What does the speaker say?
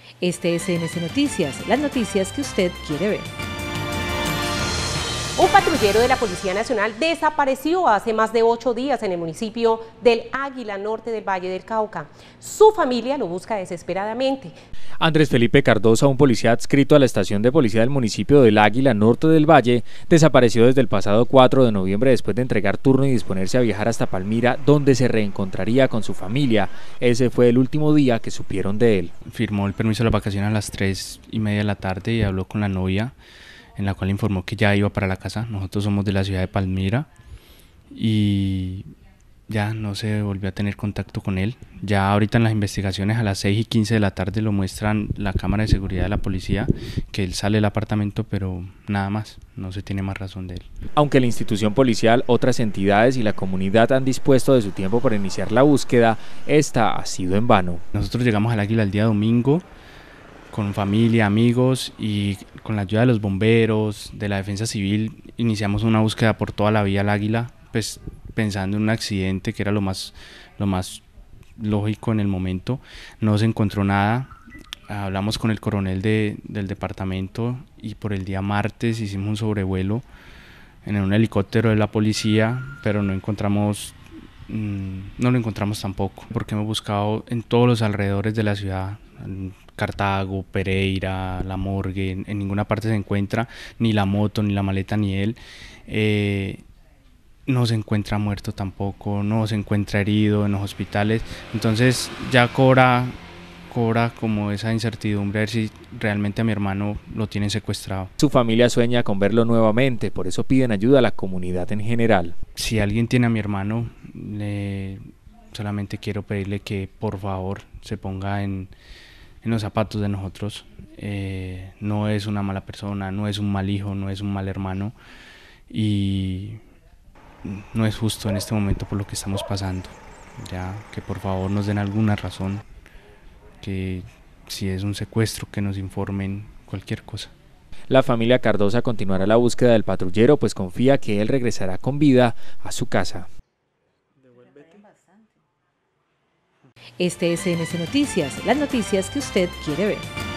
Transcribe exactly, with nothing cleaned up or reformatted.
Este es N S Noticias, las noticias que usted quiere ver. Un patrullero de la Policía Nacional desapareció hace más de ocho días en el municipio del Águila, norte del Valle del Cauca. Su familia lo busca desesperadamente. Andrés Felipe Cardosa, un policía adscrito a la estación de policía del municipio del Águila, norte del Valle, desapareció desde el pasado cuatro de noviembre después de entregar turno y disponerse a viajar hasta Palmira, donde se reencontraría con su familia. Ese fue el último día que supieron de él. Firmó el permiso de la vacación a las tres y media de la tarde y habló con la novia, en la cual informó que ya iba para la casa. Nosotros somos de la ciudad de Palmira y ya no se volvió a tener contacto con él. Ya ahorita en las investigaciones a las seis y quince de la tarde lo muestran la cámara de seguridad de la policía, que él sale del apartamento, pero nada más, no se tiene más razón de él. Aunque la institución policial, otras entidades y la comunidad han dispuesto de su tiempo para iniciar la búsqueda, esta ha sido en vano. Nosotros llegamos al Águila el día domingo, con familia, amigos, y con la ayuda de los bomberos, de la defensa civil, iniciamos una búsqueda por toda la vía al Águila, pues pensando en un accidente que era lo más, lo más lógico en el momento. No se encontró nada. Hablamos con el coronel de, del departamento y por el día martes hicimos un sobrevuelo en un helicóptero de la policía, pero no encontramos, mmm, no lo encontramos tampoco, porque hemos buscado en todos los alrededores de la ciudad, en Cartago, Pereira, La Morgue, en, en ninguna parte se encuentra ni la moto, ni la maleta, ni él. Eh, no se encuentra muerto tampoco, no se encuentra herido en los hospitales, entonces ya cobra, cobra como esa incertidumbre a ver si realmente a mi hermano lo tienen secuestrado. Su familia sueña con verlo nuevamente, por eso piden ayuda a la comunidad en general. Si alguien tiene a mi hermano, le, solamente quiero pedirle que por favor se ponga en, en los zapatos de nosotros. Eh, no es una mala persona, no es un mal hijo, no es un mal hermano y no es justo en este momento por lo que estamos pasando. Ya que por favor nos den alguna razón, que si es un secuestro que nos informen, cualquier cosa. La familia Cardosa continuará la búsqueda del patrullero, pues confía que él regresará con vida a su casa. Este es N S Noticias, las noticias que usted quiere ver.